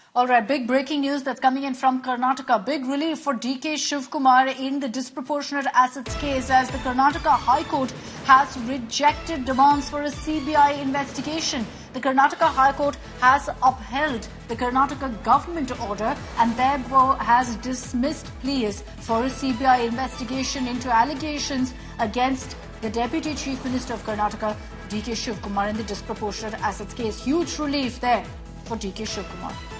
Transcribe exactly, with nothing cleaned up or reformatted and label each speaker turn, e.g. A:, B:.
A: All right, big breaking news that's coming in from Karnataka. Big relief for D K Shivkumar in the disproportionate assets case as the Karnataka High Court has rejected demands for a C B I investigation. The Karnataka High Court has upheld the Karnataka government order and therefore has dismissed pleas for a C B I investigation into allegations against the Deputy Chief Minister of Karnataka, D K Shivkumar, in the disproportionate assets case. Huge relief there for D K Shivkumar.